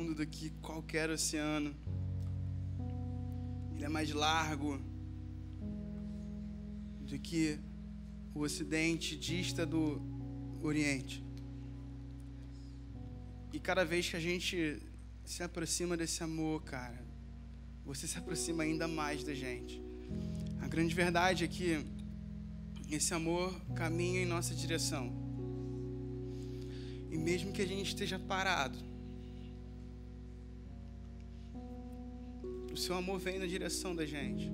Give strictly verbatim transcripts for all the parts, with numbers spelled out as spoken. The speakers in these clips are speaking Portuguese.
profundo do que qualquer oceano. Ele é mais largo do que o Ocidente dista do Oriente. E cada vez que a gente se aproxima desse amor, cara, você se aproxima ainda mais da gente. A grande verdade é que esse amor caminha em nossa direção. E mesmo que a gente esteja parado, o seu amor vem na direção da gente.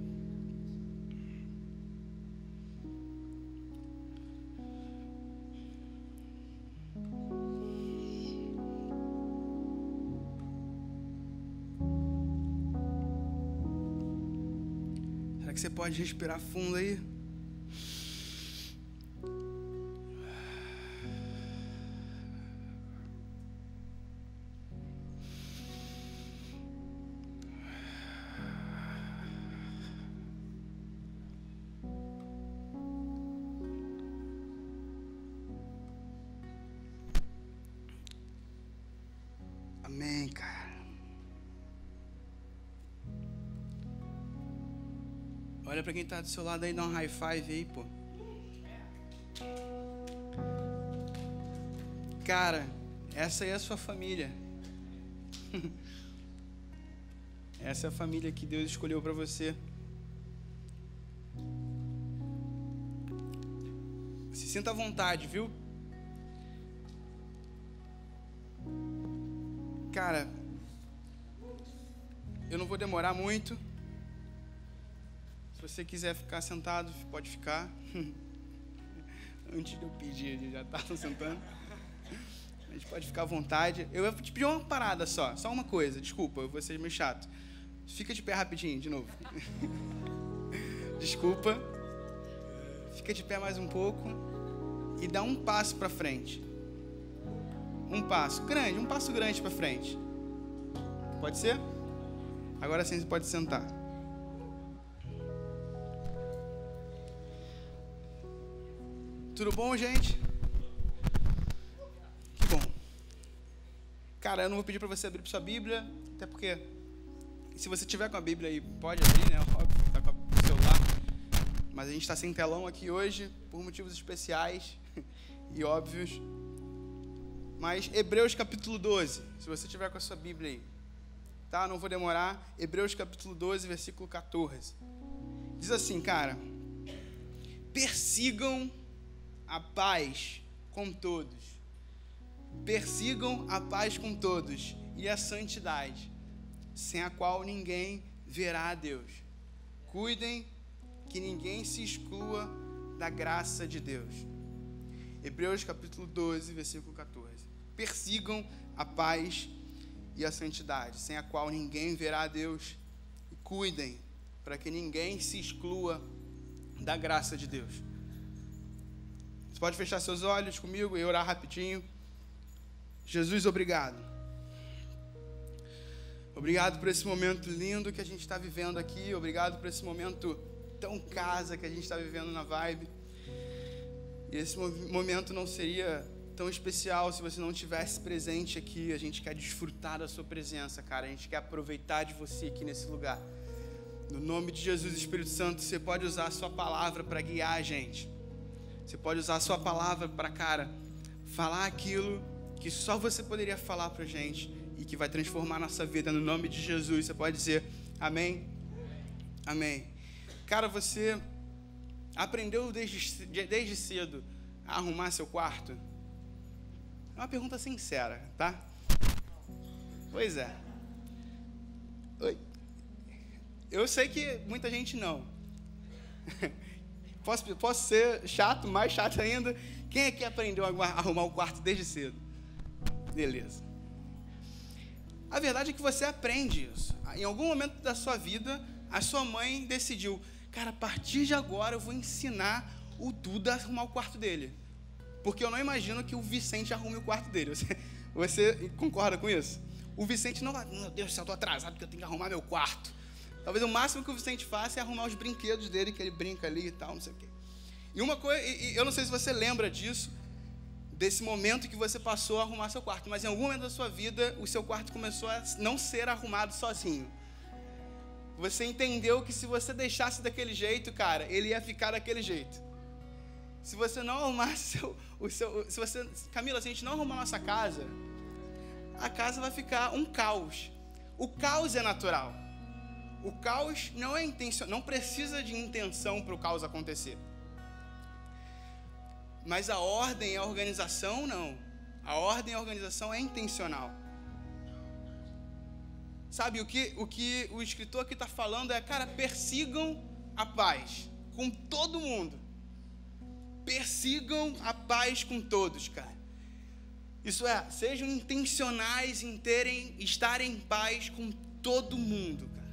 Será que você pode respirar fundo aí? Amém, cara. Olha pra quem tá do seu lado aí, dá um high five aí, pô. Cara, essa aí é a sua família. Essa é a família que Deus escolheu pra você. Se sinta à vontade, viu? Cara, eu não vou demorar muito. Se você quiser ficar sentado, pode ficar. Antes de eu pedir, ele já estava sentando. A gente pode ficar à vontade. Eu vou te pedir uma parada só, só uma coisa. Desculpa, eu vou ser meio chato. Fica de pé rapidinho, de novo. Desculpa. Fica de pé mais um pouco e dá um passo para frente. Um passo grande, um passo grande para frente. Pode ser? Agora sim você pode sentar. Tudo bom, gente? Que bom. Cara, eu não vou pedir para você abrir sua Bíblia, até porque se você tiver com a Bíblia aí, pode abrir, né? Óbvio, tá com o celular. Mas a gente está sem telão aqui hoje, por motivos especiais e óbvios. Mas Hebreus capítulo doze, se você tiver com a sua Bíblia aí, tá? Não vou demorar. Hebreus capítulo doze, versículo quatorze. Diz assim, cara: persigam a paz com todos. Persigam a paz com todos e a santidade, sem a qual ninguém verá a Deus. Cuidem que ninguém se exclua da graça de Deus. Hebreus capítulo doze, versículo quatorze. Persigam a paz e a santidade, sem a qual ninguém verá a Deus. E cuidem para que ninguém se exclua da graça de Deus. Você pode fechar seus olhos comigo e orar rapidinho. Jesus, obrigado. Obrigado por esse momento lindo que a gente está vivendo aqui. Obrigado por esse momento tão casa que a gente está vivendo na Vibe. E esse momento não seria tão especial se você não estivesse presente aqui. A gente quer desfrutar da sua presença, cara. A gente quer aproveitar de você aqui nesse lugar. No nome de Jesus, Espírito Santo, você pode usar a sua palavra para guiar a gente. Você pode usar a sua palavra para, cara, falar aquilo que só você poderia falar para a gente e que vai transformar a nossa vida. No nome de Jesus, você pode dizer amém? Amém. Cara, você aprendeu desde, desde cedo a arrumar seu quarto? É uma pergunta sincera, tá? Pois é. Oi. Eu sei que muita gente não. Posso, posso ser chato, mais chato ainda? Quem é que aprendeu a arrumar o quarto desde cedo? Beleza. A verdade é que você aprende isso. Em algum momento da sua vida, a sua mãe decidiu: cara, a partir de agora eu vou ensinar o Duda a arrumar o quarto dele. Porque eu não imagino que o Vicente arrume o quarto dele. Você, você concorda com isso? O Vicente não vai, meu Deus do céu, eu estou atrasado porque eu tenho que arrumar meu quarto. Talvez o máximo que o Vicente faça é arrumar os brinquedos dele, que ele brinca ali e tal, não sei o quê. E uma coisa, e, e eu não sei se você lembra disso, desse momento que você passou a arrumar seu quarto, mas em algum momento da sua vida, o seu quarto começou a não ser arrumado sozinho. Você entendeu que se você deixasse daquele jeito, cara, ele ia ficar daquele jeito. Se você não arrumasse seu, o seu... Se você, Camila, se a gente não arrumar a nossa casa, a casa vai ficar um caos. O caos é natural. O caos não é intencional, não precisa de intenção para o caos acontecer. Mas a ordem e a organização, não. A ordem e a organização é intencional. Sabe, o que o, que o escritor aqui está falando é, cara, persigam a paz com todo mundo. Persigam a paz com todos, cara. Isso é, sejam intencionais em terem, estarem em paz com todo mundo, cara.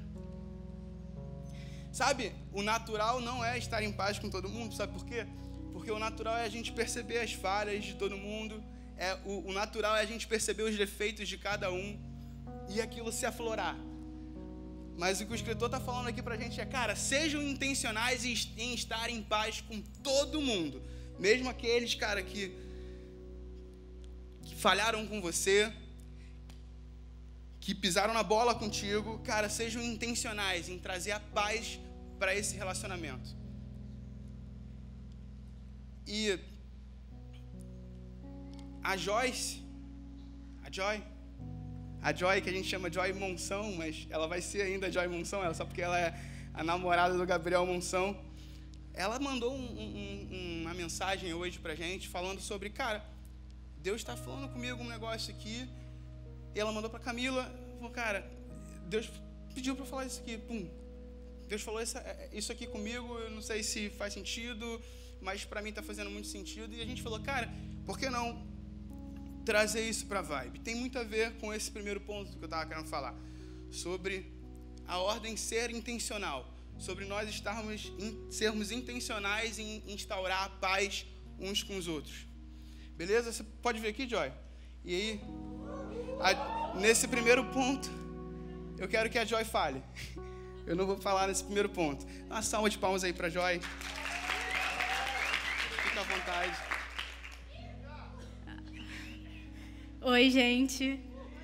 Sabe, o natural não é estar em paz com todo mundo, sabe por quê? Porque o natural é a gente perceber as falhas de todo mundo, é, o, o natural é a gente perceber os defeitos de cada um e aquilo se aflorar. Mas o que o escritor está falando aqui pra gente é, cara, sejam intencionais em, em estar em paz com todo mundo, mesmo aqueles, cara, que, que falharam com você, que pisaram na bola contigo, cara, sejam intencionais em trazer a paz para esse relacionamento. E a Joyce, a Joy, a Joy, que a gente chama Joy Monção, mas ela vai ser ainda Joy Monção, ela, só porque ela é a namorada do Gabriel Monção. Ela mandou um, um, uma mensagem hoje pra gente, falando sobre, cara, Deus está falando comigo um negócio aqui. E ela mandou pra Camila, falou, cara, Deus pediu pra eu falar isso aqui, pum. Deus falou isso, isso aqui comigo, eu não sei se faz sentido, mas pra mim tá fazendo muito sentido. E a gente falou, cara, por que não trazer isso pra Vibe? Tem muito a ver com esse primeiro ponto que eu tava querendo falar, sobre a ordem ser intencional, sobre nós estarmos, sermos intencionais em instaurar a paz uns com os outros. Beleza? Você pode vir aqui, Joy? E aí, a, nesse primeiro ponto, eu quero que a Joy fale. Eu não vou falar nesse primeiro ponto. Uma salva de palmas aí pra Joy. Fica à vontade. Oi, gente.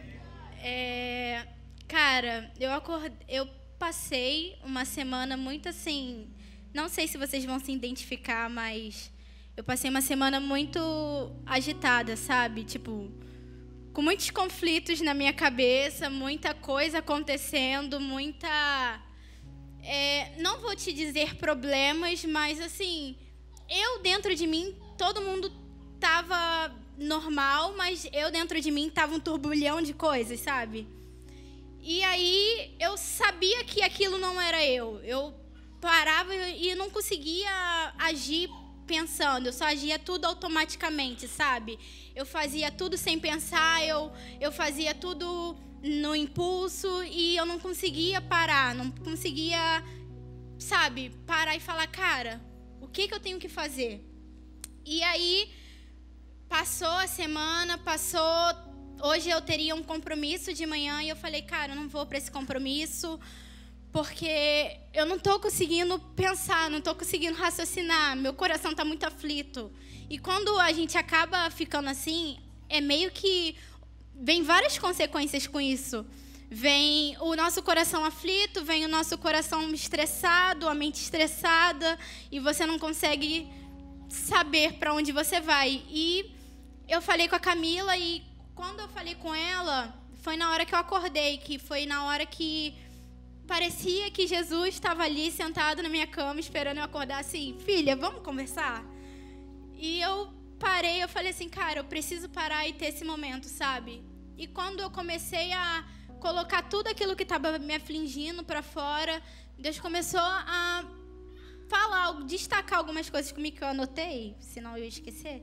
É, cara, eu acordei, eu passei uma semana muito assim, não sei se vocês vão se identificar, mas eu passei uma semana muito agitada, sabe? Tipo, com muitos conflitos na minha cabeça, muita coisa acontecendo, muita... É, não vou te dizer problemas, mas assim, eu dentro de mim, todo mundo tava normal, mas eu dentro de mim tava um turbilhão de coisas, sabe? E aí eu sabia que aquilo não era eu. Eu parava e não conseguia agir pensando, eu só agia tudo automaticamente, sabe? Eu fazia tudo sem pensar, eu, eu fazia tudo no impulso e eu não conseguia parar, não conseguia, sabe, parar e falar, cara, o que que eu tenho que fazer? E aí, passou a semana, passou, hoje eu teria um compromisso de manhã e eu falei, cara, eu não vou para esse compromisso porque eu não estou conseguindo pensar, não estou conseguindo raciocinar, meu coração está muito aflito. E quando a gente acaba ficando assim, é meio que vem várias consequências com isso. Vem o nosso coração aflito, vem o nosso coração estressado, a mente estressada, e você não consegue saber para onde você vai. E eu falei com a Camila, e quando eu falei com ela, foi na hora que eu acordei, que foi na hora que parecia que Jesus estava ali sentado na minha cama, esperando eu acordar, assim, filha, vamos conversar? E eu parei, eu falei assim, cara, eu preciso parar e ter esse momento, sabe? E quando eu comecei a colocar tudo aquilo que estava me afligindo para fora, Deus começou a falar, destacar algumas coisas comigo que eu anotei, senão eu ia esquecer.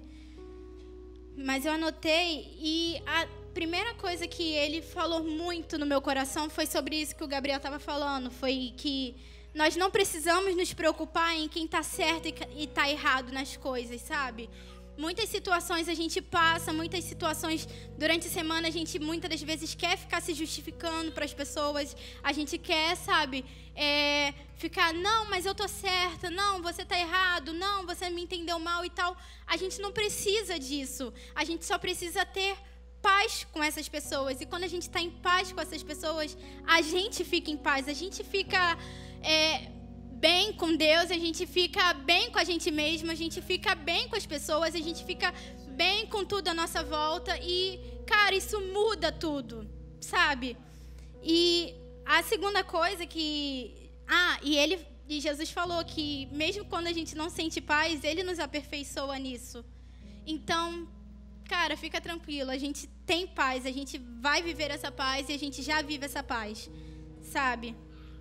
Mas eu anotei e a primeira coisa que ele falou muito no meu coração foi sobre isso que o Gabriel estava falando, foi que nós não precisamos nos preocupar em quem está certo e está errado nas coisas, sabe? Muitas situações a gente passa, muitas situações durante a semana a gente muitas das vezes quer ficar se justificando para as pessoas. A gente quer, sabe, é, ficar, não, mas eu tô certa, não, você tá errado, não, você me entendeu mal e tal. A gente não precisa disso. A gente só precisa ter paz com essas pessoas. E quando a gente está em paz com essas pessoas, a gente fica em paz, a gente fica é, bem com Deus, a gente fica bem com a gente mesmo, a gente fica bem com as pessoas, a gente fica bem com tudo à nossa volta. E, cara, isso muda tudo, sabe? E a segunda coisa que... Ah, e ele... E Jesus falou que mesmo quando a gente não sente paz, Ele nos aperfeiçoa nisso. Então, cara, fica tranquilo, a gente tem paz, a gente vai viver essa paz e a gente já vive essa paz, sabe?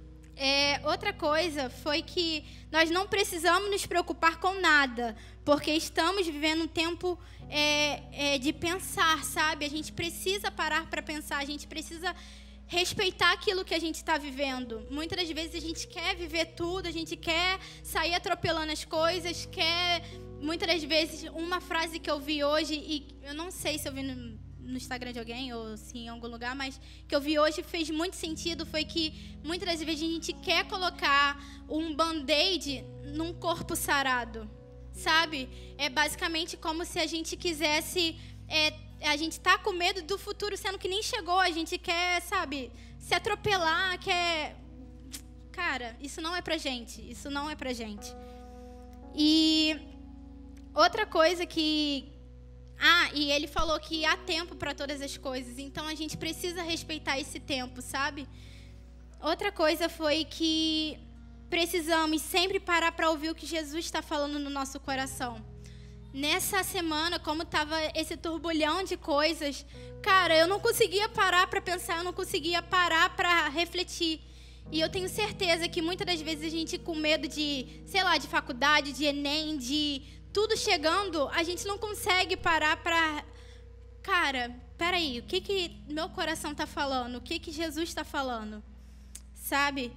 É, outra coisa foi que nós não precisamos nos preocupar com nada, porque estamos vivendo um tempo é, é, de pensar, sabe? A gente precisa parar para pensar, a gente precisa respeitar aquilo que a gente está vivendo. Muitas das vezes a gente quer viver tudo, a gente quer sair atropelando as coisas, quer... Muitas das vezes, uma frase que eu vi hoje, e eu não sei se eu vi no, no Instagram de alguém ou se em algum lugar, mas que eu vi hoje fez muito sentido, foi que muitas das vezes a gente quer colocar um band-aid num corpo sarado, sabe? É basicamente como se a gente quisesse... É, a gente tá com medo do futuro, sendo que nem chegou, a gente quer, sabe, se atropelar, quer... Cara, isso não é pra gente, isso não é pra gente. E... Outra coisa que... Ah, e ele falou que há tempo para todas as coisas. Então, a gente precisa respeitar esse tempo, sabe? Outra coisa foi que precisamos sempre parar para ouvir o que Jesus está falando no nosso coração. Nessa semana, como estava esse turbulhão de coisas, cara, eu não conseguia parar para pensar, eu não conseguia parar para refletir. E eu tenho certeza que muitas das vezes a gente com medo de, sei lá, de faculdade, de Enem, de... tudo chegando, a gente não consegue parar para... Cara, peraí, o que que meu coração está falando? O que que Jesus está falando? Sabe?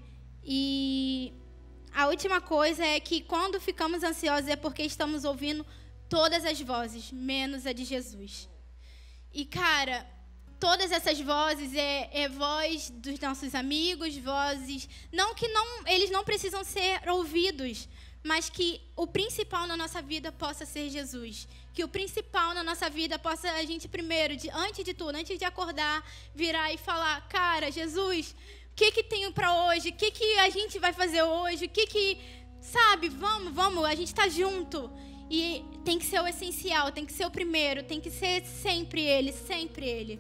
E a última coisa é que quando ficamos ansiosos é porque estamos ouvindo todas as vozes, menos a de Jesus. E, cara, todas essas vozes é, é voz dos nossos amigos, vozes... Não que não, eles não precisam ser ouvidos, mas que o principal na nossa vida possa ser Jesus. Que o principal na nossa vida possa a gente primeiro, de, antes de tudo, antes de acordar, virar e falar, cara, Jesus, o que que tenho para hoje? O que que a gente vai fazer hoje? O que que, sabe, vamos, vamos, a gente está junto. E tem que ser o essencial, tem que ser o primeiro, tem que ser sempre Ele, sempre Ele.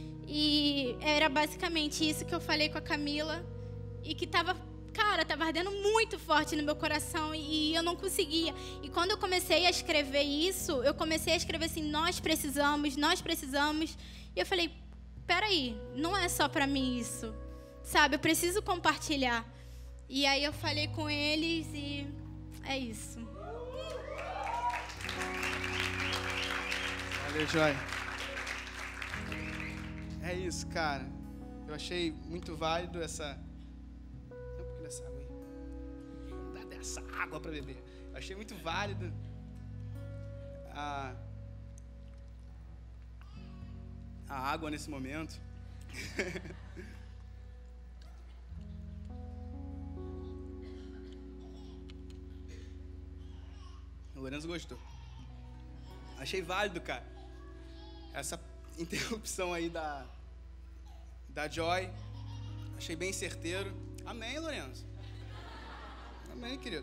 E era basicamente isso que eu falei com a Camila e que estava... Cara, estava ardendo muito forte no meu coração e eu não conseguia. E quando eu comecei a escrever isso, eu comecei a escrever assim, nós precisamos, nós precisamos. E eu falei, peraí, não é só para mim isso, sabe? Eu preciso compartilhar. E aí eu falei com eles e é isso. Valeu, Joy. É isso, cara. Eu achei muito válido essa... Essa água aí. Não dá dessa água para beber. Eu achei muito válido a, a água nesse momento. O Lourenço gostou. Achei válido, cara. Essa interrupção aí da, da Joy. Achei bem certeiro. Amém, Lourenço? Amém, querido.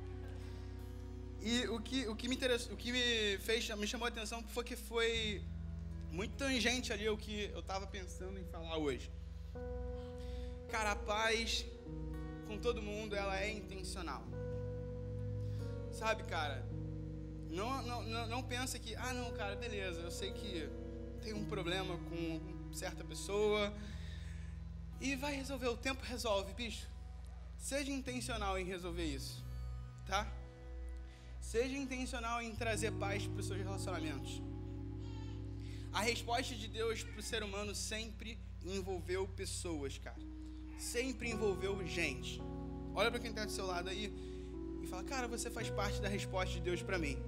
E o que, o que me interessou, o que me fez, me chamou a atenção foi que foi muito tangente ali o que eu estava pensando em falar hoje. Cara, a paz com todo mundo, ela é intencional. Sabe, cara? Não, não, não, não pensa que, ah, não, cara, beleza, eu sei que tem um problema com certa pessoa... E vai resolver, o tempo resolve, bicho. Seja intencional em resolver isso, tá? Seja intencional em trazer paz para os seus relacionamentos. A resposta de Deus para o ser humano sempre envolveu pessoas, cara. Sempre envolveu gente. Olha para quem está do seu lado aí e fala, cara, você faz parte da resposta de Deus para mim.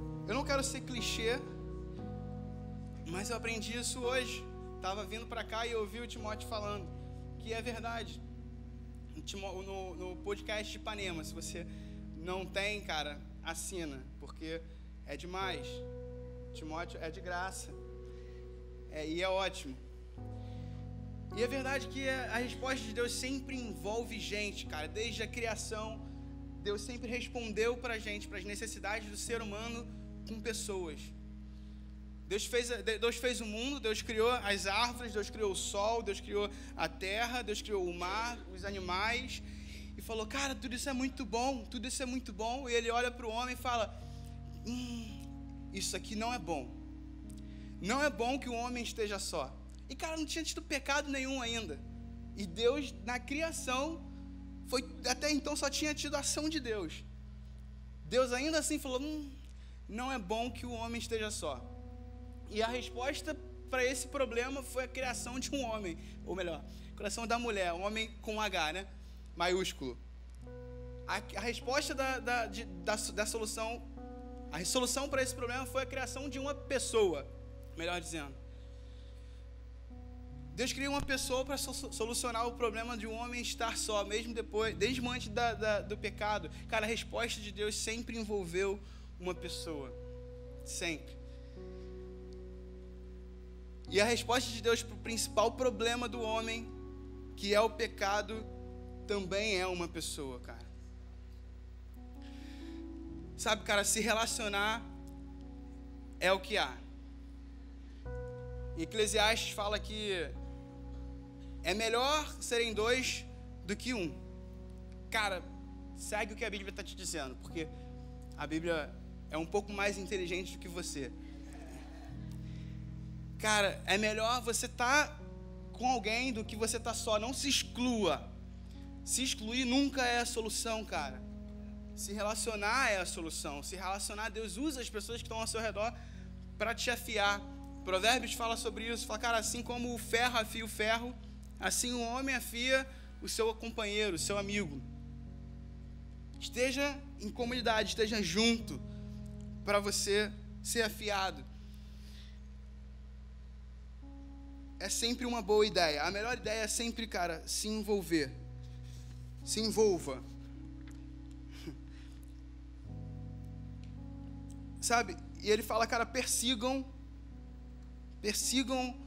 eu não quero ser clichê, mas eu aprendi isso hoje. Tava vindo para cá e eu ouvi o Timóteo falando, que é verdade. No, no podcast de Ipanema, se você não tem, cara, assina, porque é demais. Timóteo é de graça, é, e é ótimo. E é verdade que a resposta de Deus sempre envolve gente, cara. Desde a criação, Deus sempre respondeu pra gente, para as necessidades do ser humano com pessoas. Deus fez, Deus fez o mundo, Deus criou as árvores, Deus criou o sol, Deus criou a terra, Deus criou o mar, os animais, e falou, cara, tudo isso é muito bom, tudo isso é muito bom. E ele olha para o homem e fala, hum, isso aqui não é bom. Não é bom que o homem esteja só. E cara, não tinha tido pecado nenhum ainda. E Deus, na criação, foi, até então só tinha tido a ação de Deus. Deus ainda assim falou, hum, não é bom que o homem esteja só. E a resposta para esse problema foi a criação de um homem, ou melhor, a criação da mulher, um homem com H, né? Maiúsculo. A, a resposta da, da, de, da, da solução, a solução para esse problema foi a criação de uma pessoa, melhor dizendo. Deus criou uma pessoa para solucionar o problema de um homem estar só, mesmo depois, desde antes da, da, do pecado. Cara, a resposta de Deus sempre envolveu uma pessoa, sempre. E a resposta de Deus para o principal problema do homem, que é o pecado, também é uma pessoa, cara. Sabe, cara, se relacionar é o que há. Eclesiastes fala que é melhor serem dois do que um. Cara, segue o que a Bíblia está te dizendo, porque a Bíblia é um pouco mais inteligente do que você. Cara, é melhor você estar com alguém do que você estar só. Não se exclua. Se excluir nunca é a solução, cara. Se relacionar é a solução. Se relacionar, Deus usa as pessoas que estão ao seu redor para te afiar. Provérbios fala sobre isso. Fala, cara, assim como o ferro afia o ferro, assim o homem afia o seu companheiro, o seu amigo. Esteja em comunidade, esteja junto para você ser afiado. É sempre uma boa ideia. A melhor ideia é sempre, cara, se envolver. Se envolva. Sabe? E ele fala, cara, persigam, persigam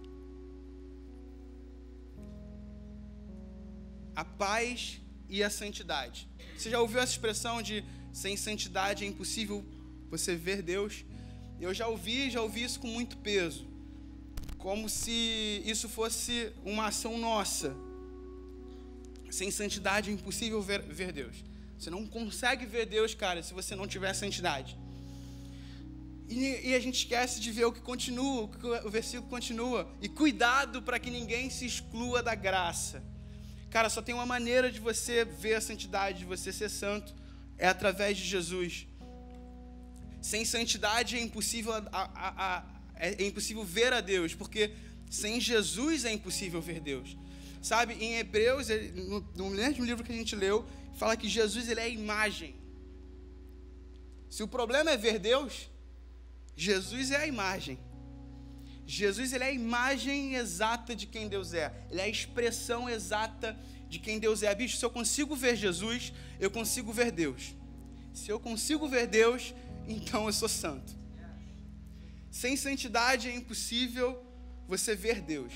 a paz e a santidade. Você já ouviu essa expressão de sem santidade é impossível você ver Deus? Eu já ouvi, já ouvi isso com muito peso. Como se isso fosse uma ação nossa. Sem santidade é impossível ver, ver Deus. Você não consegue ver Deus, cara, se você não tiver santidade. E, e a gente esquece de ver o que continua, o que o versículo continua. E cuidado para que ninguém se exclua da graça. Cara, só tem uma maneira de você ver a santidade, de você ser santo, é através de Jesus. Sem santidade é impossível a, a, a É impossível ver a Deus, porque sem Jesus é impossível ver Deus. Sabe, em Hebreus, no, no mesmo livro que a gente leu, fala que Jesus ele é a imagem. Se o problema é ver Deus, Jesus é a imagem. Jesus ele é a imagem exata de quem Deus é. Ele é a expressão exata de quem Deus é. Bicho, se eu consigo ver Jesus, eu consigo ver Deus. Se eu consigo ver Deus, então eu sou santo. Sem santidade é impossível você ver Deus.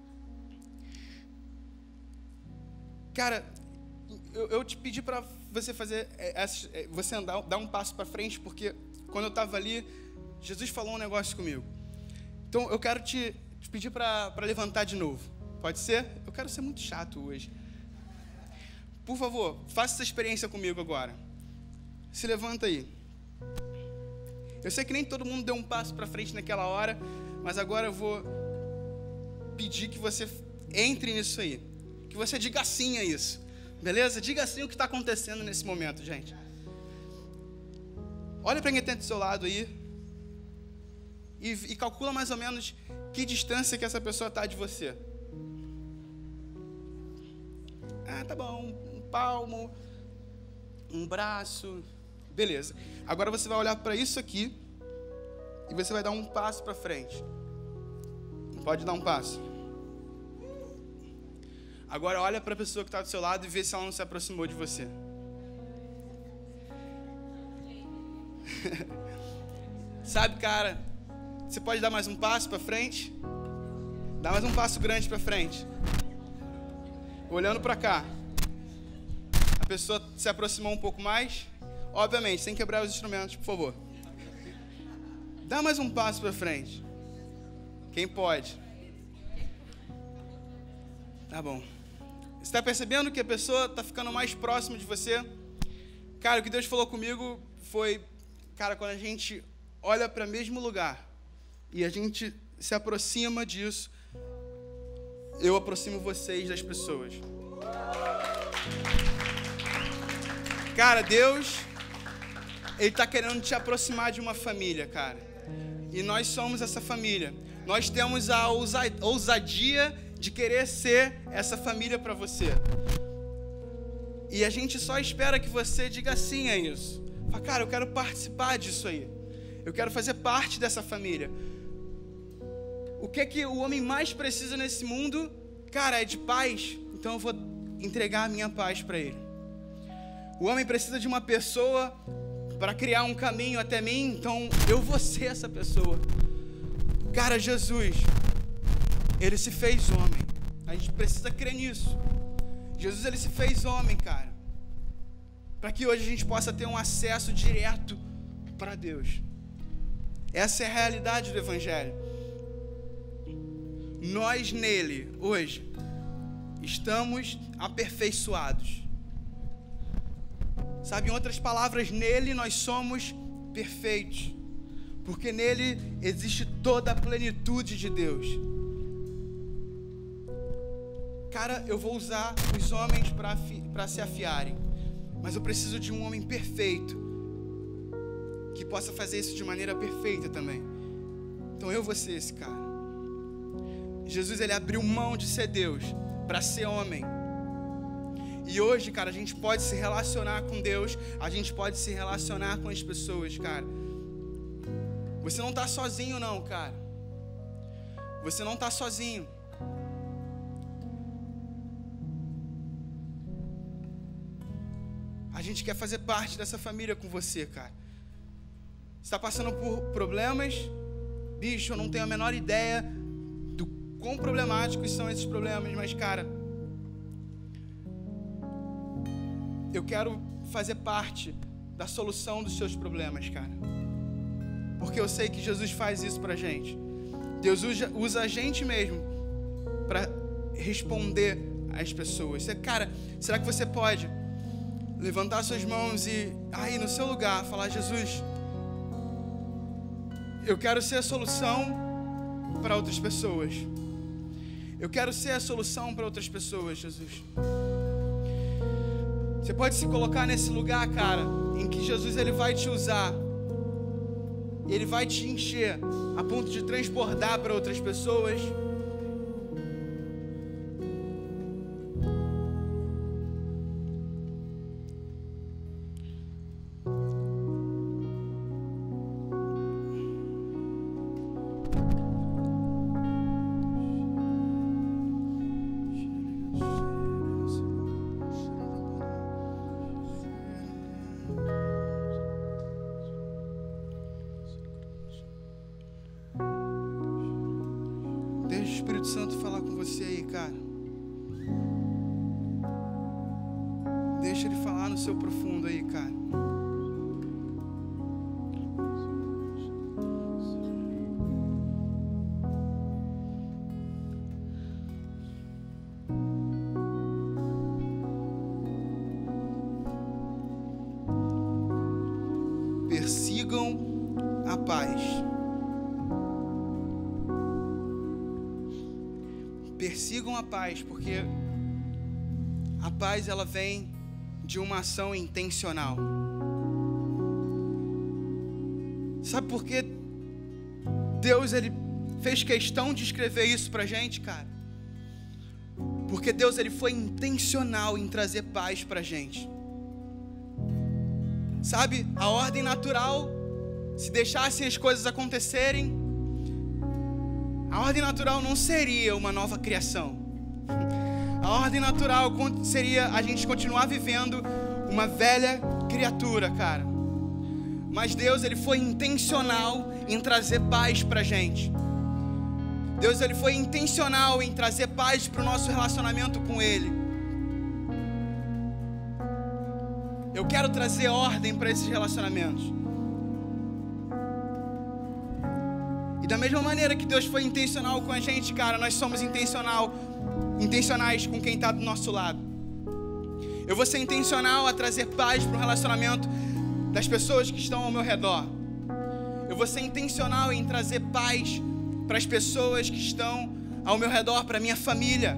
Cara, eu, eu te pedi para você fazer, você andar, dar um passo para frente, porque quando eu estava ali, Jesus falou um negócio comigo. Então eu quero te, te pedir para levantar de novo. Pode ser? Eu quero ser muito chato hoje. Por favor, faça essa experiência comigo agora. Se levanta aí. Eu sei que nem todo mundo deu um passo para frente naquela hora, mas agora eu vou pedir que você entre nisso aí. Que você diga sim a isso. Beleza? Diga sim o que está acontecendo nesse momento, gente. Olha para quem está do seu lado aí. E, e calcula mais ou menos que distância que essa pessoa está de você. Ah, tá bom. Um palmo, um braço, Beleza. Agora você vai olhar para isso aqui e você vai dar um passo para frente. Pode dar um passo. Agora olha para a pessoa que está do seu lado e vê se ela não se aproximou de você. Sabe, cara, você pode dar mais um passo para frente? Dá mais um passo grande para frente. Olhando para cá. A pessoa se aproximou um pouco mais. Obviamente, sem quebrar os instrumentos, por favor. Dá mais um passo para frente. Quem pode? Tá bom. Você está percebendo que a pessoa está ficando mais próxima de você? Cara, o que Deus falou comigo foi, cara, quando a gente olha para o mesmo lugar e a gente se aproxima disso, eu aproximo vocês das pessoas. Cara, Deus, Ele está querendo te aproximar de uma família, cara. E nós somos essa família. Nós temos a ousadia de querer ser essa família para você. E a gente só espera que você diga sim a isso. Fala, cara, eu quero participar disso aí. Eu quero fazer parte dessa família. O que é que o homem mais precisa nesse mundo? Cara, é de paz. Então eu vou entregar a minha paz para ele. O homem precisa de uma pessoa para criar um caminho até mim. Então eu vou ser essa pessoa. Cara, Jesus, Ele se fez homem. A gente precisa crer nisso. Jesus, Ele se fez homem, cara, para que hoje a gente possa ter um acesso direto para Deus. Essa é a realidade do Evangelho. Nós nele, hoje, estamos aperfeiçoados. Sabe, em outras palavras, nele nós somos perfeitos. Porque nele existe toda a plenitude de Deus. Cara, eu vou usar os homens para se afiarem. Mas eu preciso de um homem perfeito, que possa fazer isso de maneira perfeita também. Então eu vou ser esse cara. Jesus, Ele abriu mão de ser Deus para ser homem. E hoje, cara, a gente pode se relacionar com Deus. A gente pode se relacionar com as pessoas, cara. Você não está sozinho não, cara. Você não está sozinho. A gente quer fazer parte dessa família com você, cara. Você está passando por problemas? Bicho, eu não tenho a menor ideia do quão problemáticos são esses problemas, mas, cara, eu quero fazer parte da solução dos seus problemas, cara. Porque eu sei que Jesus faz isso pra gente. Deus usa, usa a gente mesmo para responder às pessoas. Você, cara, será que você pode levantar suas mãos e aí no seu lugar falar: Jesus, eu quero ser a solução para outras pessoas. Eu quero ser a solução para outras pessoas, Jesus. Você pode se colocar nesse lugar, cara, em que Jesus, Ele vai te usar. Ele vai te encher a ponto de transbordar para outras pessoas. Espírito Santo falar com você aí, cara. Deixa Ele falar no seu profundo aí, cara. Persigam a paz. Persigam a paz, porque a paz, ela vem de uma ação intencional. Sabe por que Deus, Ele fez questão de escrever isso pra gente, cara? Porque Deus, Ele foi intencional em trazer paz pra gente. Sabe, a ordem natural, se deixassem as coisas acontecerem, a ordem natural não seria uma nova criação. A ordem natural seria a gente continuar vivendo uma velha criatura, cara. Mas Deus, Ele foi intencional em trazer paz pra gente. Deus, Ele foi intencional em trazer paz pro nosso relacionamento com Ele. Eu quero trazer ordem para esses relacionamentos. E da mesma maneira que Deus foi intencional com a gente, cara, nós somos intencional, intencionais com quem está do nosso lado. Eu vou ser intencional a trazer paz para o relacionamento das pessoas que estão ao meu redor. Eu vou ser intencional em trazer paz para as pessoas que estão ao meu redor, para a minha família.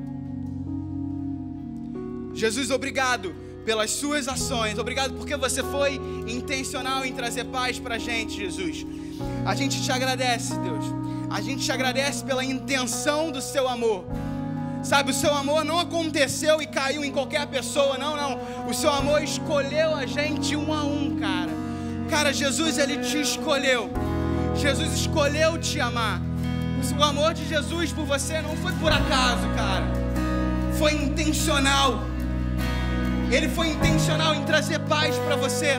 Jesus, obrigado pelas suas ações. Obrigado porque você foi intencional em trazer paz para a gente, Jesus. A gente te agradece, Deus. A gente te agradece pela intenção do seu amor. Sabe, o seu amor não aconteceu e caiu em qualquer pessoa, não, não. O seu amor escolheu a gente um a um, cara. Cara, Jesus, Ele te escolheu. Jesus escolheu te amar. O amor de Jesus por você não foi por acaso, cara. Foi intencional. Ele foi intencional em trazer paz para você.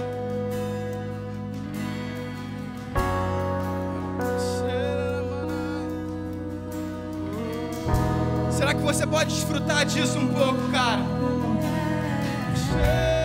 Será que você pode desfrutar disso um pouco, cara?